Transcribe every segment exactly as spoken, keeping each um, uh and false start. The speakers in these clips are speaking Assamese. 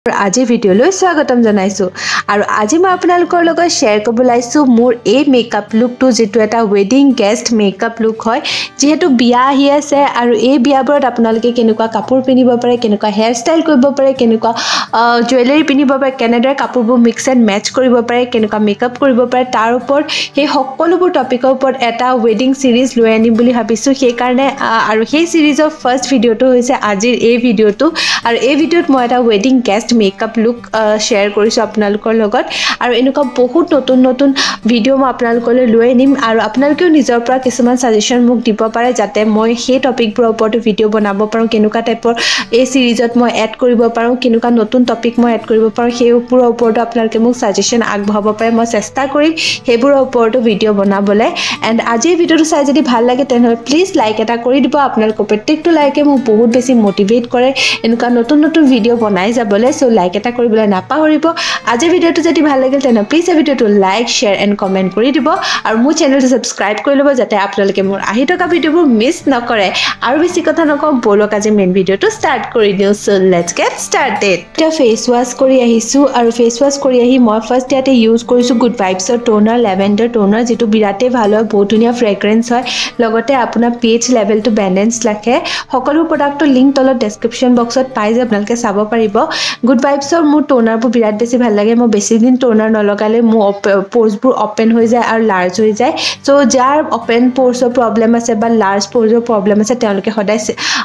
আজি ভিডিঅ'লৈ স্বাগতম জনাইছো আৰু আজি মই আপোনালোকৰ লগত শেয়াৰ কৰিব লাইছো মোৰ এই মেকআপ লুকটো যেটো এটা ওয়েডিং গেষ্ট মেকআপ লুক হয় যেহেতু বিয়া আহি আছে আৰু এই বিয়াবোৰত আপোনালোকে কেনেকুৱা কাপোৰ পিনিব পাৰে কেনেকুৱা হেয়াৰ ষ্টাইল কৰিব পাৰে কেনেকুৱা জুৱেলাৰী পিনিব পাৰে কেনেদৰে কাপোৰবোৰ মিক্স এণ্ড মেচ কৰিব পাৰে কেনেকুৱা মেকআপ কৰিব পাৰে তাৰ ওপৰত সেই সকলোবোৰ টপিকৰ ওপৰত এটা ওয়েডিং সিৰিজ লৈ আনিম বুলি ভাবিছো সেই কাৰণে আৰু সেই সিৰিজৰ ফাৰ্স্ট ভিডিঅ'টো হৈছে আজিৰ এই ভিডিঅ'টো আৰু এই ভিডিঅ'ত মই এটা wedding guest makeup look share কৰিছো আপোনালোকৰ লগত আৰু এনেকুৱা বহুত নতুন নতুন ভিডিঅ' মই আপোনালোকলৈ লৈ আনিম আৰু আপোনালোকেও নিজৰ পৰা কিছুমান সাজেশন মোক দিব পাৰে যাতে মই সেই টপিকবোৰৰ ওপৰত ভিডিঅ' বনাব পাৰো কেনেকুৱা টাইপৰ এই সিৰিজত মই এড কৰিব পাৰো কেনেকুৱা নতুন টপিক মই এড কৰিব পাৰো সেইবোৰৰ ওপৰত আপোনালোকে মোক সাজেশন আগবঢ়াব পাৰে মই চেষ্টা কৰিম সেইবোৰৰ ওপৰত ভিডিঅ' বনাবলৈ এণ্ড আজি ভিডিঅ'টো চাই যদি ভাল লাগে তেনহলে প্লিজ লাইক এটা কৰি দিব আপোনালোকৰ প্ৰত্যেকটো লাইকে মোক বহুত বেছি মোটিভেট কৰে এনেকুৱা নতুন নতুন ভিডিঅ' বনাই যাবলৈ সো লাইক এটা কৰিবলৈ নাপাহৰিব আজি ভিডিঅ'টো যদি ভাল লাগিল তেনে প্লিজ এই ভিডিঅ'টো লাইক শেয়াৰ এণ্ড কমেন্ট কৰি দিব আৰু মোৰ চেনেলটো সাবস্ক্ৰাইব কৰি ল'ব যাতে আপোনালোকে মোৰ আহি থকা ভিডিঅ'বোৰ মিছ নকৰে আৰু বেছি কথা নকওঁ বলক আজি মেইন ভিডিঅ'টো ষ্টাৰ্ট কৰি দিওঁ সো লেটস গেট ষ্টাৰ্টেড এটা ফেস ওয়াশ কৰি আহিছো আৰু ফেস ওয়াশ কৰি আহি মই ফাৰ্স্ট ইয়াতে ইউজ কৰিছো গুড ভাইবছৰ টোনাৰ লেভেণ্ডাৰ টোনাৰ যেটো বিৰাতে ভাল হয় বহুত ধুনীয়া ফ্ৰেগ্ৰেন্স হয় লগতে আপোনাৰ পিএইচ লেভেলটো বেলেন্স ৰাখে সকলো প্ৰডাক্টৰ লিংক তলত ডেসক্ৰিপচন বক্সত পাই যাব আপোনালোকে চাব পাৰিব গুড ভাইবছৰ মোৰ টোনাৰবোৰ বিৰাট বেছি ভাল লাগে মই বেছি দিন টোনাৰ নলগালে মোৰ পোৰ্সবোৰ ওপেন হৈ যায় আৰু লাৰ্জ হৈ যায় সো যাৰ ওপেন পোৰ্সৰ প্ৰবলেম আছে বা লাৰ্জ পোৰ্সৰ প্ৰবলেম আছে তেওঁলোকে সদায়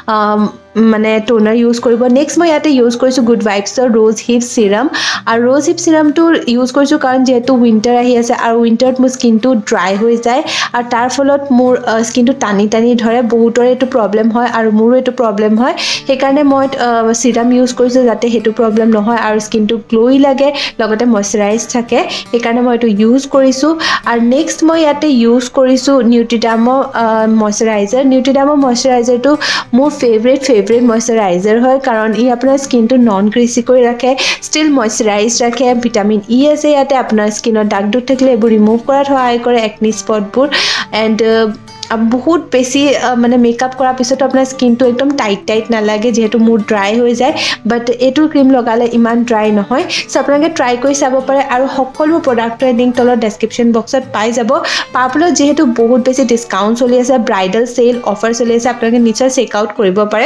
মানে টোনাৰ ইউজ কৰিব নেক্সট মই ইয়াতে ইউজ কৰিছো গুড ভাইবছৰ ৰ'জ হিপ সিৰাম আৰু ৰ'জ হিপ সিৰামটো ইউজ কৰিছো কাৰণ যেহেতু উইন্টাৰ আহি আছে আৰু উইন্টাৰত মোৰ স্কিনটো ড্ৰাই হৈ যায় আৰু তাৰ ফলত মোৰ স্কিনটো টানি টানি ধৰে বহুতৰে এইটো প্ৰবলেম হয় আৰু মোৰো এইটো প্ৰবলেম হয় সেইকাৰণে মই সিৰাম ইউজ কৰিছো যাতে হেতু প্ৰবলেম নহয় আৰু স্কিনটো গ্লোই লাগে লগতে ময়শ্চাৰাইজ থাকে সেইকাৰণে মই এটো ইউজ কৰিছো আৰু নেক্সট মই ইয়াতে ইউজ কৰিছো নিউট্ৰিডামৰ ময়শ্চাৰাইজাৰ নিউট্ৰিডামৰ ময়শ্চাৰাইজাৰটো মোৰ ফেভৰেট ফেভৰেট ময়শ্চাৰাইজাৰ হয় কাৰণ ই আপোনাৰ স্কিনটো নন গ্ৰিসি কৰি ৰাখে ষ্টিল ময়শ্চাৰাইজ ৰাখে ভিটামিন ই আছে ইয়াতে আপোনাৰ স্কিনৰ দাগ দুখ থাকিলে এইবোৰ ৰিমুভ কৰাত সহায় কৰে একনি স্পটবোৰ এণ্ড বহুত বেছি মানে মেকআপ কৰাৰ পিছত আপোনাৰ স্কিনটো একদম টাইট টাইট নালাগে যেহেতু মোৰ ড্ৰাই হৈ যায় বাট এইটো ক্ৰীম লগালে ইমান ড্ৰাই নহয় সো আপোনালোকে ট্ৰাই কৰি চাব পাৰে আৰু সকলো প্ৰডাক্টৰ লিংক তলত ডেসক্ৰিপচন বক্সত পাই যাব পাবলত যেহেতু বহুত বেছি ডিসকাউন্ট চলি আছে ব্ৰাইডাল সেল অফাৰ চলি আছে আপোনালোকে নিশ্চয় চেক আউট কৰিব পাৰে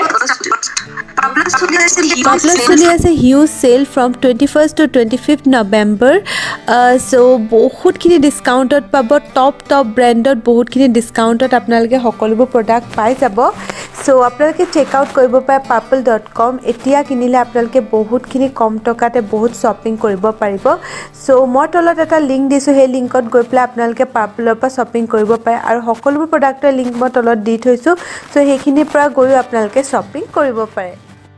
Pablos চলি আছে huge sale from twenty first to twenty fifth November so বহুতখিনি ডিসকাউন্টত পাব টপ টপ ব্ৰ্যান্ডত বহুতখিনি ডিসকাউন্টত আপোনালোকে সকলোবোৰ প্ৰডাক্ট পাই যাব সো আপোনালোকে চেক আউট কৰিব পাৰে পাৰ্পল ডট কম এতিয়া কিনিলে আপোনালোকে বহুতখিনি কম টকাতে বহুত শ্বপিং কৰিব পাৰিব সো মই তলত এটা লিংক দিছো সেই লিংকত গৈ পেলাই আপোনালোকে পাৰ্পলৰ পৰা শ্বপিং কৰিব পাৰে আৰু সকলোবোৰ প্ৰডাক্টৰ লিংক মই তলত দি থৈছো সো সেইখিনিৰ পৰা গৈ আপোনালোকে শ্বপিং কৰিব পাৰে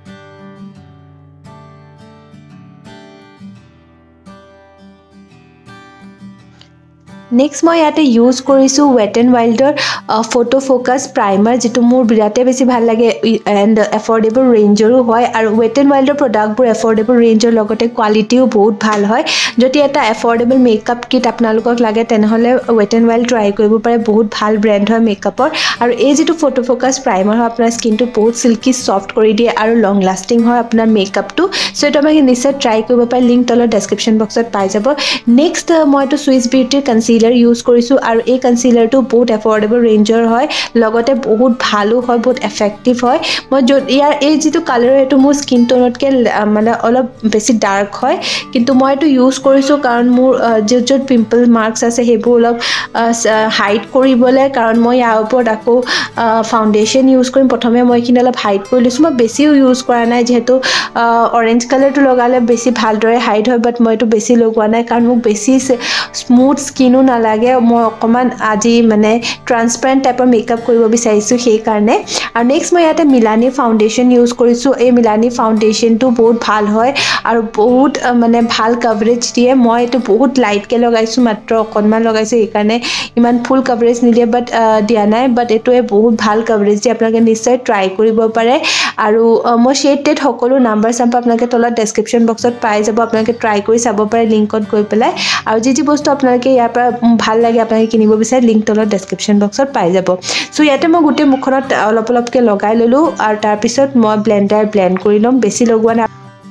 নেক্সট মই ইয়াতে ইউজ কৰিছো ওয়েট এণ্ড ওয়াইল্ডৰ ফটো ফোকাস প্ৰাইমাৰ যেটো মোৰ বিৰাতে বেছি ভাল লাগে এণ্ড এফৰ্ডেবল ৰেঞ্জৰো হয় আৰু ওয়েট এণ্ড ওয়াইল্ডৰ প্ৰডাক্টবোৰ এফৰ্ডেবল ৰেঞ্জৰ লগতে কোৱালিটিও বহুত ভাল হয় যদি এটা এফৰ্ডেবল মেকআপ কিট আপোনালোকক লাগে তেনেহলে ওয়েট এণ্ড ওয়াইল্ড ট্ৰাই কৰিব পাৰে বহুত ভাল ব্ৰ্যান্ড হয় মেকআপৰ আৰু এই যেটো ফটো ফোকাস প্ৰাইমাৰ হয় আপোনাৰ স্কিনটো বহুত সিল্কি সফট কৰি দিয়ে আৰু লং লাষ্টিং হয় আপোনাৰ মেকআপটো সো এটা মই নিশ্চয় ট্ৰাই কৰিব পাৰে লিংক তলত ডেসক্ৰিপচন বক্সত পাই যাব নেক্সট মইটো সুইচ বিউটিৰ কনসিলাৰ ইউজ কৰিছো আৰু এই কনসিলাৰটো বহুত এফৰ্ডেবল ৰেঞ্জৰ হয় লগতে বহুত ভালো হয় বহুত এফেক্টিভ হয় মই ইয়াৰ এই যেটো কালাৰ এটো মোৰ স্কিন টোনতকে মানে অলপ বেছি ডাৰ্ক হয় কিন্তু মই এটো ইউজ কৰিছো কাৰণ মোৰ যত যত পিম্পল মাৰ্কস আছে হেবোৰ অলপ হাইড কৰিবলৈ কাৰণ মই ইয়াৰ ওপৰত আকৌ ফাউন্ডেশন ইউজ কৰিম প্ৰথমে মই কিনে অলপ হাইড কৰি লৈছো মই বেছিও ইউজ কৰা নাই যেহেতু অৰেঞ্জ কালাৰটো লগালে বেছি ভালদৰে হাইড হয় বাট মই এটো বেছি লগোৱা নাই কাৰণ মোক বেছি স্মুথ স্কিনো নালাগে মই অকমান আজি মানে ট্ৰান্সপাৰেন্ট টাইপৰ মেকআপ কৰিব বিচাৰিছো সেই কাৰণে আৰু নেক্সট মই ইয়াতে মিলানি ফাউন্ডেশন ইউজ কৰিছো এই মিলানি ফাউন্ডেশনটো বহুত ভাল হয় আৰু বহুত মানে ভাল কভাৰেজ দিয়ে মই এটো বহুত লাইট কে লগাইছো মাত্ৰ অকনমান লগাইছো এই কাৰণে ইমান ফুল কভাৰেজ নিদিয়ে বাট দিয়া নাই বাট এটোৱে বহুত ভাল কভাৰেজ দিয়ে আপোনালোকে নিশ্চয় ট্ৰাই কৰিব পাৰে আৰু মই শেডটেড সকলো নাম্বাৰ চাম্প আপোনালোকে তলত ডেসক্ৰিপচন বক্সত পাই যাব আপোনালোকে ট্ৰাই কৰি চাব পাৰে লিংকত গৈ পেলাই আৰু যি যি বস্তু আপোনালোকে ইয়াৰ পৰা ভাল লাগে আপোনালোকে কিনিব বিচাৰে লিংক তলত ডেসক্ৰিপচন বক্সত পাই যাব সো ইয়াতে মই গুটে মুখনত অলপ অলপকে লগাই ললো আৰু তাৰ পিছত মই ব্লেন্ডাৰ ব্লেন্ড কৰি লম বেছি লগোৱা না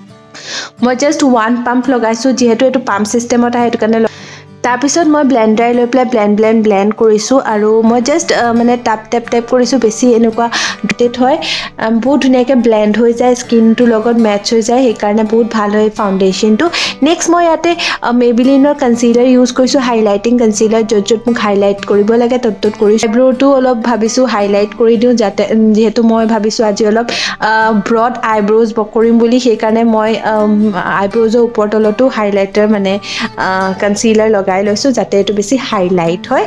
মই জাস্ট ওৱান পাম্প লগাইছোঁ যেহেতু এইটো পাম্প সিস্টেমত আহে সেইটো কাৰণে তাৰপিছত মই ব্লেন্ডাৰ লৈ পেলাই ব্লেন্ড ব্লেন্ড ব্লেন্ড কৰিছোঁ আৰু মই জাস্ট মানে টাপ টেপ টেপ কৰিছোঁ বেছি এনেকুৱা ডেট হয় বহুত ধুনীয়াকৈ ব্লেন্ড হৈ যায় স্কিনটোৰ লগত মেটচ হৈ যায় সেইকাৰণে বহুত ভাল হয় ফাউণ্ডেশ্যনটো নেক্সট মই ইয়াতে মেবিলিনৰ কনচিলাৰ ইউজ কৰিছোঁ হাইলাইটিং কনচিলাৰ য'ত য'ত মোক হাইলাইট কৰিব লাগে ত'ত ত'ত কৰিছোঁ আইব্ৰ'টো অলপ ভাবিছোঁ হাইলাইট কৰি দিওঁ যাতে যিহেতু মই ভাবিছোঁ আজি অলপ ব্ৰড আইব্ৰ'জ কৰিম বুলি সেইকাৰণে মই আইব্ৰ'জৰ ওপৰ তলতো হাইলাইটাৰ মানে কনচিলাৰ লগাই লৈছোঁ যাতে এইটো বেছি হাইলাইট হয়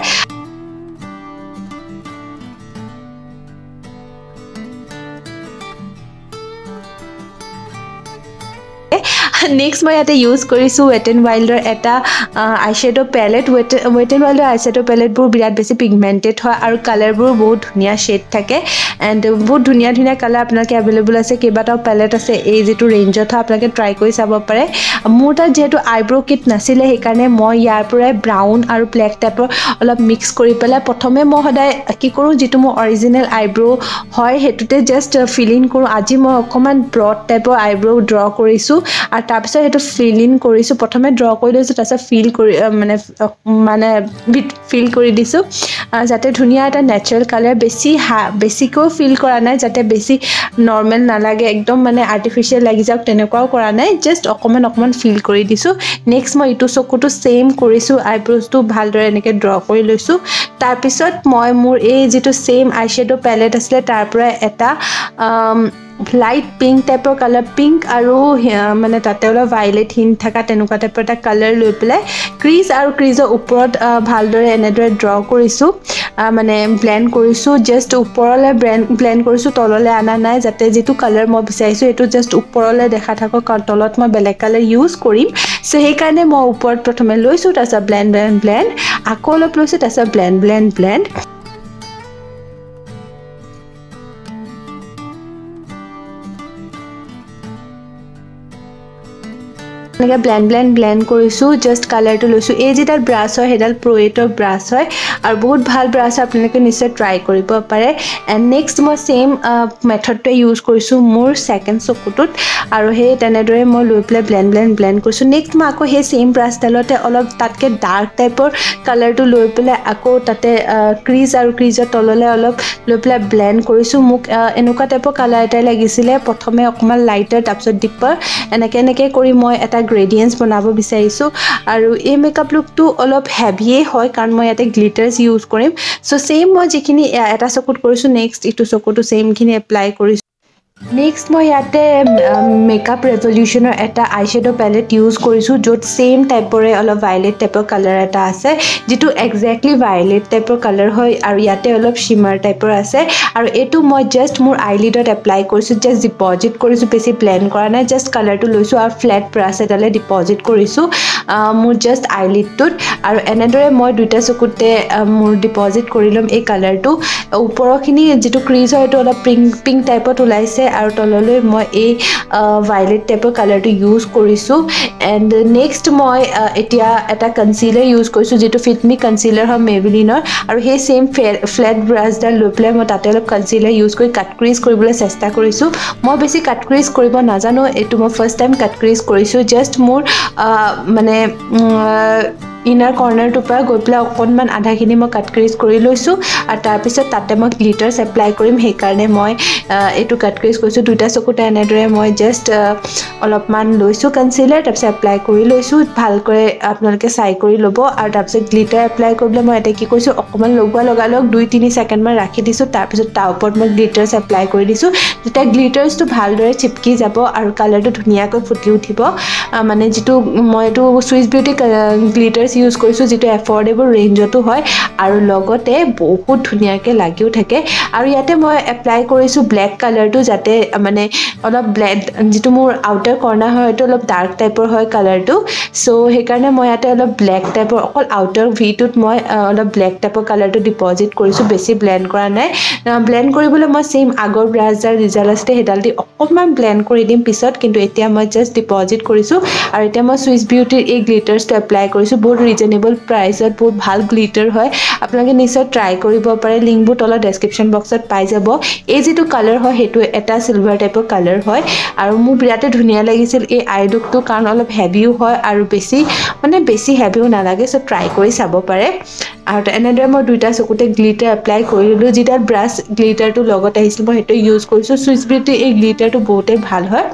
নেক্সট মই ইয়াতে ইউজ কৰিছোঁ ৱেট এণ্ড ৱাইল্ডৰ এটা eyeshadow palette wet wet and ৱাইল্ডৰ আইশ্বেডো পেলেটবোৰ বিৰাট বেছি পিগমেণ্টেড হয় আৰু কালাৰবোৰ বহুত ধুনীয়া শ্বেড থাকে এণ্ড বহুত ধুনীয়া ধুনীয়া কালাৰ আপোনালোকে এভেইলেবল আছে কেইবাটাও পেলেট আছে এই যিটো ৰেঞ্জত হয় আপোনালোকে ট্ৰাই কৰি চাব পাৰে মোৰ তাত যিহেতু আইব্ৰ' কিট নাছিলে সেইকাৰণে মই ইয়াৰ পৰাই ব্ৰাউন আৰু ব্লেক টাইপৰ অলপ মিক্স কৰি পেলাই প্ৰথমে মই সদায় কি কৰোঁ যিটো মোৰ অৰিজিনেল আইব্ৰ' হয় সেইটোতে জাষ্ট ফিল ইন কৰোঁ আজি মই অকণমান ব্ৰড টাইপৰ আইব্ৰ' ড্ৰ কৰিছোঁ আৰু তাৰপিছত সেইটো ফিল ইন কৰিছোঁ প্ৰথমে ড্ৰ কৰি লৈছোঁ তাৰপিছত ফিল কৰি মানে মানে ফিল কৰি দিছোঁ যাতে ধুনীয়া এটা নেচাৰেল কালাৰ বেছি হা বেছিকৈও ফিল কৰা নাই যাতে বেছি নৰ্মেল নালাগে একদম মানে আৰ্টিফিচিয়েল লাগি যাওক তেনেকুৱাও কৰা নাই জাষ্ট অকণমান অকণমান ফিল কৰি দিছোঁ নেক্সট মই ইটো চকুটো ছেইম কৰিছোঁ আইব্ৰ'জটো ভালদৰে এনেকৈ ড্ৰ কৰি লৈছোঁ তাৰপিছত মই মোৰ এই যিটো ছেইম আইশ্বেডো পেলেট আছিলে তাৰ পৰা এটা লাইট পিংক টাইপৰ কালাৰ পিংক আৰু মানে তাতে অলপ ভাইলেট হিন থকা তেনেকুৱা টাইপৰ এটা কালাৰ লৈ পেলাই ক্ৰিজ আৰু ক্ৰিজৰ ওপৰত ভালদৰে এনেদৰে ড্ৰ কৰিছোঁ মানে ব্লেন্ড কৰিছোঁ জাষ্ট ওপৰলৈ ব্লেন্ড ব্লেন্ড কৰিছোঁ তললৈ অনা নাই যাতে যিটো কালাৰ মই বিচাৰিছোঁ এইটো জাষ্ট ওপৰলৈ দেখা থাকক তলত মই বেলেগ কালাৰ ইউজ কৰিম চ' সেইকাৰণে মই ওপৰত প্ৰথমে লৈছোঁ তাৰপিছত ব্লেন্ড ব্লেন্ড ব্লেন্ড আকৌ অলপ লৈছোঁ তাৰপিছত ব্লেন্ড ব্লেন্ড ব্লেন্ড এনেকৈ ব্লেন্ড ব্লেন্ড ব্লেন্ড কৰিছোঁ জাষ্ট কালাৰটো লৈছোঁ এই যিডাল ব্ৰাছ হয় সেইডাল প্ৰ'য়েটৰ ব্ৰাছ হয় আৰু বহুত ভাল ব্ৰাছ আপোনালোকে নিশ্চয় ট্ৰাই কৰিব পাৰে এণ্ড নেক্সট মই ছেইম মেথডটোৱে ইউজ কৰিছোঁ মোৰ ছেকেণ্ড চকুটোত আৰু সেই তেনেদৰে মই লৈ পেলাই ব্লেন্ড ব্লেন্ড ব্লেন্ড কৰিছোঁ নেক্সট মই আকৌ সেই ছেইম ব্ৰাছডালতে অলপ তাতকৈ ডাৰ্ক টাইপৰ কালাৰটো লৈ পেলাই আকৌ তাতে ক্ৰিজ আৰু ক্ৰিজৰ তললৈ অলপ লৈ পেলাই ব্লেন্ড কৰিছোঁ মোক এনেকুৱা টাইপৰ কালাৰ এটাই লাগিছিলে প্ৰথমে অকণমান লাইটাৰ তাৰপিছত ডিপাৰ এনেকৈ এনেকৈ কৰি মই এটা গ্ৰেডিয়েন্টছ বনাব বিচাৰিছোঁ আৰু এই মেকআপ লুকটো অলপ হেভিয়ে হয় কাৰণ মই ইয়াতে গ্লিটাৰ্ছ ইউজ কৰিম চ' ছেইম মই যিখিনি এটা চকুত কৰিছোঁ নেক্সট ইটো চকুটো ছেইমখিনি এপ্লাই কৰিছোঁ নেক্সট মই ইয়াতে মেকআপ ৰেভলিউশ্যনৰ এটা আইশ্বেডো পেলেট ইউজ কৰিছোঁ য'ত ছেইম টাইপৰে অলপ ভাইলেট টাইপৰ কালাৰ এটা আছে যিটো একজেক্টলি ভাইলেট টাইপৰ কালাৰ হয় আৰু ইয়াতে অলপ শিমাৰ টাইপৰ আছে আৰু এইটো মই জাষ্ট মোৰ আইলিডত এপ্লাই কৰিছোঁ জাষ্ট ডিপজিট কৰিছোঁ বেছি ব্লেন্ড কৰা নাই জাষ্ট কালাৰটো লৈছোঁ আৰু ফ্লেট ব্ৰাছ এডালে ডিপজিট কৰিছোঁ মোৰ জাষ্ট আইলিডটোত আৰু এনেদৰে মই দুইটা চকুতে মোৰ ডিপজিট কৰি ল'ম এই কালাৰটো ওপৰৰখিনি যিটো ক্ৰিজ হয় এইটো অলপ পিংক পিংক টাইপত ওলাইছে আৰু তললৈ মই এই ভাইলেট টাইপৰ কালাৰটো ইউজ কৰিছোঁ এণ্ড নেক্সট মই এতিয়া এটা কনচিলাৰ ইউজ কৰিছোঁ যিটো ফিটমি কনচিলাৰ হয় মেবিলিনৰ আৰু সেই ছেইম ফ্লেট ব্ৰাছডাল লৈ পেলাই মই তাতে অলপ কনচিলাৰ ইউজ কৰি কাট ক্ৰিজ কৰিবলৈ চেষ্টা কৰিছোঁ মই বেছি কাট ক্ৰিজ কৰিব নাজানো এইটো মই ফাৰ্ষ্ট টাইম কাট ক্ৰিজ কৰিছোঁ জাষ্ট মোৰ মানে ইনাৰ কৰ্নাৰটোৰ পৰা গৈ পেলাই অকণমান আধাখিনি মই কাট ক্ৰিজ কৰি লৈছোঁ আৰু তাৰপিছত তাতে মই গ্লিটাৰ্ছ এপ্লাই কৰিম সেইকাৰণে মই এইটো কাট ক্ৰিজ কৰিছোঁ দুটা চকুতে এনেদৰে মই জাষ্ট অলপমান লৈছোঁ কনচিলাৰ তাৰপিছত এপ্লাই কৰি লৈছোঁ ভালকৈ আপোনালোকে চাই কৰি ল'ব আৰু তাৰপিছত গ্লিটাৰ এপ্লাই কৰিবলৈ মই ইয়াতে কি কৰিছোঁ অকণমান লগোৱা লগালগ দুই তিনি ছেকেণ্ডমান ৰাখি দিছোঁ তাৰপিছত তাৰ ওপৰত মই গ্লিটাৰ্ছ এপ্লাই কৰি দিছোঁ তেতিয়া গ্লিটাৰ্ছটো ভালদৰে চিপকি যাব আৰু কালাৰটো ধুনীয়াকৈ ফুটি উঠিব মানে যিটো মই এইটো চুইচ বিউটি গ্লিটাৰ্ছ ইউজ কৰিছোঁ যিটো এফৰ্ডেবল ৰেঞ্জতো হয় আৰু লগতে বহুত ধুনীয়াকৈ লাগিও থাকে আৰু ইয়াতে মই এপ্লাই কৰিছোঁ ব্লেক কালাৰটো যাতে মানে অলপ ব্লেক যিটো মোৰ আউটাৰ কৰ্নাৰ হয় সেইটো অলপ ডাৰ্ক টাইপৰ হয় কালাৰটো চ' সেইকাৰণে মই ইয়াতে অলপ ব্লেক টাইপৰ অকল আউটাৰ ভিটোত মই অলপ ব্লেক টাইপৰ কালাৰটো ডিপজিট কৰিছোঁ বেছি ব্লেণ্ড কৰা নাই ব্লেণ্ড কৰিবলৈ মই ছেইম আগৰ ব্ৰাছডাল ৰিজাল্ট আছিলে সেইডাল দি অকণমান ব্লেণ্ড কৰি দিম পিছত কিন্তু এতিয়া মই জাষ্ট ডিপজিট কৰিছোঁ আৰু এতিয়া মই চুইচ বিউটিৰ এই গ্লিটাৰ্ছটো এপ্লাই কৰিছোঁ বহুত ৰিজনেবল প্ৰাইচত বহুত ভাল গ্লিটাৰ হয় আপোনালোকে নিশ্চয় ট্ৰাই কৰিব পাৰে লিংকবোৰ তলত ডেসক্ৰিপচন বক্সত পাই যাব এই যেটো কালাৰ হয় হেতু এটা সিলভাৰ টাইপৰ কালাৰ হয় আৰু মোৰ বিৰাতে ধুনিয়া লাগিছিল এই আই লুকটো কাৰণ অলপ হেভিও হয় আৰু বেছি মানে বেছি হেভিও নালাগে সো ট্ৰাই কৰি চাব পাৰে আৰু এনেদৰে মই দুইটা চকুতে গ্লিটাৰ এপ্লাই কৰিলো যেটা ব্ৰাশ গ্লিটাৰটো লগত আহিছিল মই হেতু ইউজ কৰিছো সুইস বিউটি এই গ্লিটাৰটো বহুতে ভাল হয়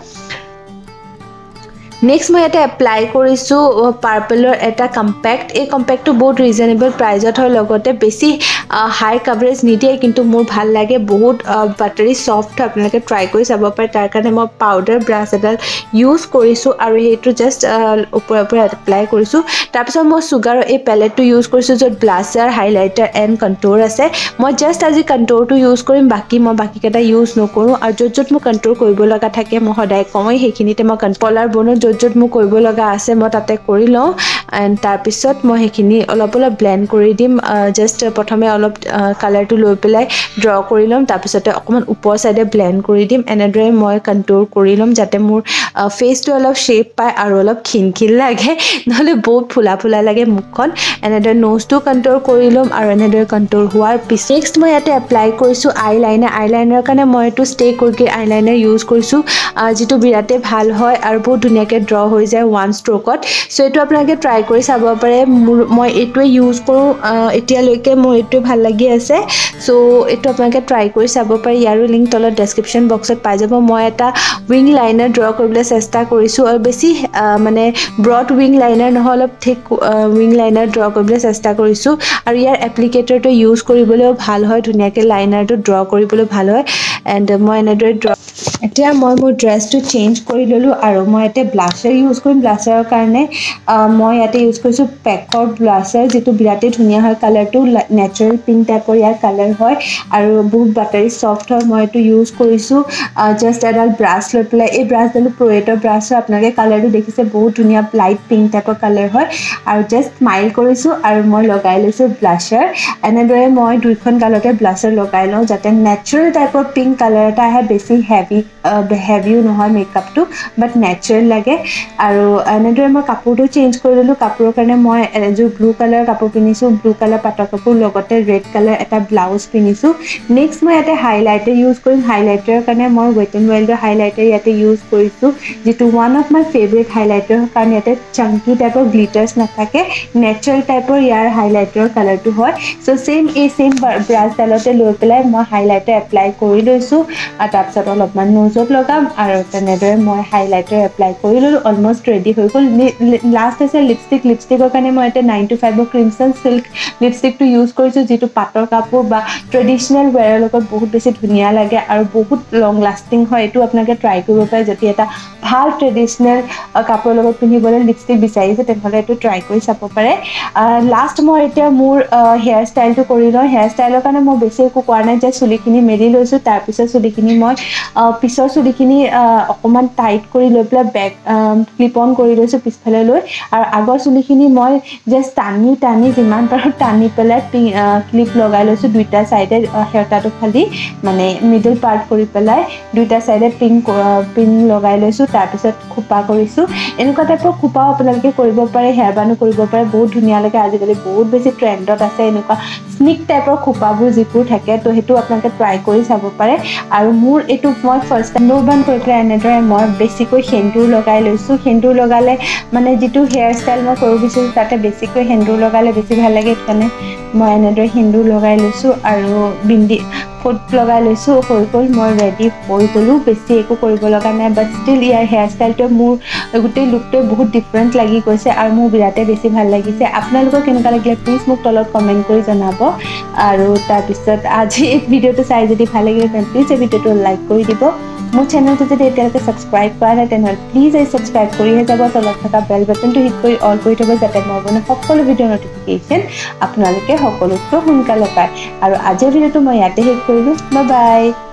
Next মই এটা এপ্লাই কৰিছো পাৰ্পলৰ এটা কম্পেক্ট এই কম্পেক্টটো বহুত ৰিজনেবল প্ৰাইজত হয় লগতে বেছি হাই কভাৰেজ নিদিয়ে কিন্তু মোৰ ভাল লাগে বহুত বাটাৰি সফট আপোনালোকে ট্ৰাই কৰি চাব পাৰে তাৰ কাৰণে মই পাউডাৰ ব্ৰাছ এডাল ইউজ কৰিছো আৰু হেতু জাস্ট ওপৰ ওপৰ এপ্লাই কৰিছো তাৰ পিছত মই সুগাৰৰ এই প্যালেটটো ইউজ কৰিছো যত ব্লাছাৰ হাইলাইটাৰ এণ্ড কন্ট্ৰোল আছে মই জাস্ট আজি কন্ট্ৰোলটো ইউজ কৰিম বাকি মই বাকি কেটা ইউজ নকৰো আৰু যত যত মই কন্ট্ৰোল কৰিব লগা থাকে মই সদায় কমই হেখিনিতে মই কলাৰ বনৰ যত যত মই কৰিব লগা আছে মই তাতে কৰি লও এণ্ড তাৰ পিছত মই হেখিনি অলপ অলপ ব্লেন্ড কৰি দিম জাস্ট প্ৰথমে অলপ কালাৰটো লৈ পেলাই ড্ৰ কৰি লম তাৰ পিছতে অকমান ওপৰ সাইডে ব্লেন্ড কৰি দিম এনেদৰে মই কন্ট্ৰোল কৰি লম যাতে মোৰ ফেসটো অলপ শেপ পায় আৰু অলপ খিনখিন লাগে নহলে বহুত ফুলা ফুলা লাগে মুখখন এনেদৰে নোজটো কন্ট্ৰোল কৰি লম আৰু এনেদৰে কন্ট্ৰোল হোৱাৰ পিছত নেক্সট মই ইয়াতে এপ্লাই কৰিছো আইলাইনাৰ আইলাইনাৰ কাৰণে মই এটো ষ্টে কুৰ্কি আইলাইনাৰ ইউজ কৰিছো যেটো বিৰাতে ভাল হয় আৰু বহুত ধুনিয়াকে ড্ৰ হৈ যায় ওয়ান ষ্ট্ৰোকত সো এটো আপোনালোকে ট্ৰাই কৰি চাব পাৰে মই এটোৱে ইউজ কৰো এতিয়ালৈকে মোৰ এটো ভাল লাগি আছে সো এটো আপোনালোকে ট্ৰাই কৰি চাব পাৰে ইয়াৰো লিংক তলত ডেসক্ৰিপচন বক্সত পাই যাব মই এটা উইং লাইনাৰ ড্ৰ কৰিবলৈ চেষ্টা কৰিছো আৰু বেছি মানে ব্ৰড উইং লাইনাৰ নহয় অলপ ঠিক উইং লাইনাৰ ড্ৰ কৰিবলৈ চেষ্টা কৰিছো আৰু ইয়াৰ এপ্লিকেটৰটো ইউজ কৰিবলৈও ভাল হয় ধুনিয়াকে লাইনাৰটো ড্ৰ কৰিবলৈ ভাল হয় এণ্ড মই এনেদৰে ড্ৰ এতিয়া মই মোৰ ড্ৰেছটো চেঞ্জ কৰি ললো আৰু মই এতে ব্লাছাৰ ইউজ কৰিম ব্লাছাৰৰ কাৰণে মই ইয়াতে ইউজ কৰিছো পেকৰ ব্লাছাৰ যেটো বিৰাতে ধুনিয়া হয় কালাৰটো নেচাৰেল পিংক টাইপৰ ইয়াৰ কালাৰ হয় আৰু বহুত বাটাৰি সফট হয় মই এটো ইউজ কৰিছো জাস্ট এডাল ব্ৰাছ লৈ পেলাই এই ব্ৰাছডাল প্ৰয়েটৰ ব্ৰাছ হয় আপোনালোকে কালাৰটো দেখিছে বহুত ধুনিয়া লাইট পিংক টাইপৰ কালাৰ হয় আৰু জাস্ট স্মাইল কৰিছো আৰু মই লগাই লৈছো ব্লাছাৰ এনেদৰে মই দুইখন গালতে ব্লাছাৰ লগাই লওঁ যাতে নেচাৰেল টাইপৰ পিংক কালাৰ এটা আহে বেছি হেভি হেভিও নহয় মেকআপটো বাট নেচাৰেল লাগে আৰু এনেদৰে মই কাপোৰটো চেঞ্জ কৰি ললো কাপোৰৰ কাৰণে মই এজো ব্লু কালাৰ কাপোৰ পিনিছো ব্লু কালাৰ পাটৰ কাপোৰ লগতে ৰেড কালাৰ এটা ব্লাউজ পিনিছো নেক্সট মই ইয়াতে হাইলাইটাৰ ইউজ কৰিম হাইলাইটাৰৰ কাৰণে মই ৱেট এণ্ড ৱাইল্ডৰ হাইলাইটাৰ ইয়াতে ইউজ কৰিছো যেটো one of my favourite highlighter কাৰণ ইয়াতে চাংকি টাইপৰ গ্লিটাৰ্স নাথাকে নেচাৰেল টাইপৰ ইয়াৰ হাইলাইটাৰৰ কালাৰটো হয় সো সেম এই সেম ব্ৰাছডালতে লৈ পেলাই মই হাইলাইটাৰ এপ্লাই কৰি লৈছো আৰু তাৰপিছত অলপমান নোজত লগাম আৰু তেনেদৰে মই হাইলাইটাৰ এপ্লাই কৰি ললো অলমোস্ট ৰেডি হৈ গল লাষ্ট আছে লিপষ্টিক লিপষ্টিকৰ কাৰণে মই এটা নাইন টু ফাইভ ৰ ক্ৰিমসন সিল্ক লিপষ্টিকটো ইউজ কৰিছো যেটো পাটৰ কাপোৰ বা ট্ৰেডিশনাল ওয়্যাৰৰ লগত বহুত বেছি ধুনিয়া লাগে আৰু বহুত লং লাস্টিং হয় এটো আপোনালোকে ট্ৰাই কৰিব পাৰে যদি এটা ভাল ট্ৰেডিশনাল কাপোৰৰ লগত পিন্ধিবলৈ লিপষ্টিক বিচাৰিছে তেনহলে এটো ট্ৰাই কৰি চাব পাৰে লাষ্ট মই এতিয়া মোৰ হেয়াৰ ষ্টাইলটো কৰি লওঁ হেয়াৰ ষ্টাইলৰ কাৰণে মই বেছি একো কৰা নাই যে চুলিখিনি মেলি লৈছো তাৰ পিছত চুলিখিনি মই পিছৰ চুলিখিনি অকমান টাইট কৰি লৈ পেলাই বেক ক্লিপ অন কৰি লৈছো পিছফালে লৈ আৰু আগৰ চুলিখিনি মই জাস্ট টানি টানি যিমান পাৰো টানি পেলাই ক্লিপ লগাই লৈছো দুইটা সাইডে হেয়াৰটাটো খালি মানে মিডল পাৰ্ট কৰি পেলাই দুইটা সাইডে পিন পিন লগাই লৈছো তাৰ পিছত খুপা কৰিছো এনেকুৱা টাইপৰ খুপাও আপোনালোকে কৰিব পাৰে হেয়াৰ বানো কৰিব পাৰে বহুত ধুনিয়া লাগে আজিকালি বহুত বেছি ট্ৰেন্ডত আছে এনেকুৱা স্নিক টাইপৰ খুপাবোৰ যিবোৰ থাকে তো হেতু আপোনালোকে ট্ৰাই কৰি চাব পাৰে আৰু মোৰ এটো মই ফাৰ্স্ট টাইম নোবান কৰি পেলাই এনেদৰে মই বেছিকৈ সেন্দুৰ লগাই লৈছো সেন্দুৰ লগালে মানে যেটো হেয়াৰ ষ্টাইল মই কৰিব বিচাৰিছো তাতে বেছিকৈ সেন্দুৰ লগালে বেছি ভাল লাগে কাৰণে মই এনেদৰে সেন্দুৰ লগাই লৈছো আৰু বিন্দি ফুট লগাই লৈছো হৈ গল মই ৰেডি হৈ গলো বেছি একো কৰিব লগা নাই বাট ষ্টিল ইয়াৰ হেয়াৰ ষ্টাইলটো মোৰ গোটেই লুকটো বহুত ডিফাৰেন্ট লাগি গৈছে আৰু মোৰ বিৰাতে বেছি ভাল লাগিছে আপোনালোকৰ কেনেকুৱা লাগিলে প্লিজ মোক তলত কমেন্ট কৰি জনাব আৰু তাৰ পিছত আজি এই ভিডিওটো চাই যদি ভাল লাগিলে তেন্তে প্লিজ এই ভিডিওটো লাইক কৰি দিব মোৰ চেনেলটো যদি এতিয়ালৈকে সাবস্ক্ৰাইব কৰা নাই তেনে প্লিজ এই সাবস্ক্ৰাইব কৰিহে যাব তলত থকা বেল বাটনটো হিট কৰি অল কৰি থব যাতে মই বনোৱা সকলো ভিডিও নটিফিকেশন আপোনালোকে সকলোতকৈ সোনকালে পায় আৰু আজিৰ ভিডিওটো মই ইয়াতে শেষ কৰিলো বাই বাই